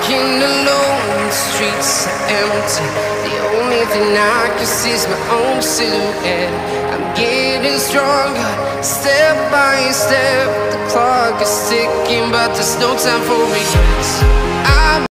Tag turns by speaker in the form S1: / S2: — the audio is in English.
S1: Walking alone, the streets are empty. The only thing I can see is my own silhouette. I'm getting stronger, step by step. The clock is ticking, but there's no time for regrets.